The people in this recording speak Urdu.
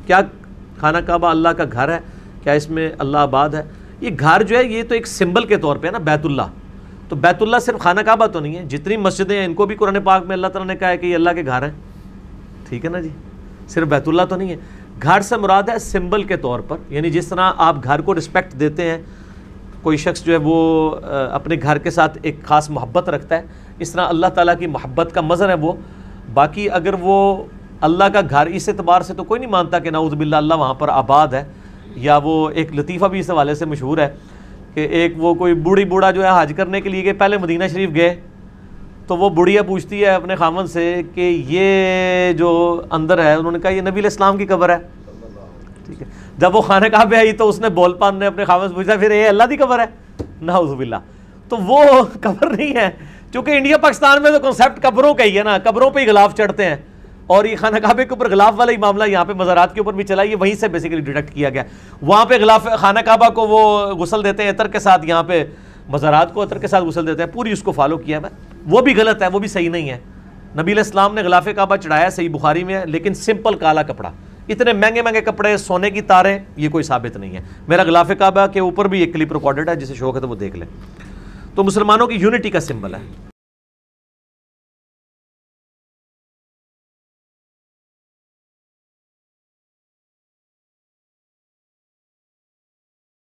کیا خانہ کعبہ اللہ کا گھر ہے؟ کیا اس میں اللہ آباد ہے؟ یہ گھر جو ہے یہ تو ایک سمبل کے طور پہ ہے نا، بیت اللہ. تو بیت اللہ صرف خانہ کعبہ تو نہیں ہے، جتنی مسجدیں ہیں ان کو بھی قرآن پاک میں اللہ تعالیٰ نے کہا ہے کہ یہ اللہ کے گھر ہیں. ٹھیک ہے نا جی، صرف بیت اللہ تو نہیں ہے. گھر سے مراد ہے سمبل کے طور پر، یعنی جس طرح آپ گھر کو رسپیکٹ دیتے ہیں، کوئی شخص جو ہے وہ اپنے گھر کے ساتھ ایک خاص محبت رکھتا ہے، اس طرح اللہ تعالیٰ کی محبت کا مظہر ہے وہ. باقی اگر وہ اللہ کا گھر اس اعتبار سے تو کوئی نہیں مانتا کہ نعوذ باللہ اللہ وہاں پر آباد ہے. یا وہ ایک لطیفہ بھی اس حوالے سے مشہور ہے کہ ایک وہ کوئی بوڑھا جو ہے حج کرنے کے لیے گئے، پہلے مدینہ شریف گئے تو وہ بڑھیا پوچھتی ہے اپنے خامن سے کہ یہ جو اندر ہے، انہوں نے کہا یہ نبی علیہ السلام کی قبر ہے. ٹھیک ہے، جب وہ خانہ کعبہ آئی تو اس نے بول پان نے اپنے خامن سے پوچھا پھر یہ اللہ کی قبر ہے؟ نعوذ باللہ. تو وہ قبر نہیں ہے، چونکہ انڈیا پاکستان میں تو کنسیپٹ قبروں کا ہی ہے نا، قبروں پہ ہی غلاف چڑھتے ہیں، اور یہ خانہ کعبے کے اوپر غلاف والا ہی معاملہ یہاں پہ مزارات کے اوپر بھی چلا، یہ وہیں سے بیسیکلی ڈیٹیکٹ کیا گیا. وہاں پہ غلاف خانہ کعبہ کو وہ غسل دیتے ہیں عطر کے ساتھ، یہاں پہ مزارات کو عطر کے ساتھ غسل دیتے ہیں. پوری اس کو فالو کیا ہے، وہ بھی غلط ہے، وہ بھی صحیح نہیں ہے. نبی علیہ السلام نے غلاف کعبہ چڑھایا، صحیح بخاری میں ہے، لیکن سمپل کالا کپڑا. اتنے مہنگے مہنگے کپڑے، سونے کی تاریں، یہ کوئی ثابت نہیں ہے. میرا غلاف کعبہ کے اوپر بھی ایک کلپ ریکارڈڈ ہے، جسے شوق ہے تو وہ دیکھ لیں. تو مسلمانوں کی یونٹی کا سمبل ہے.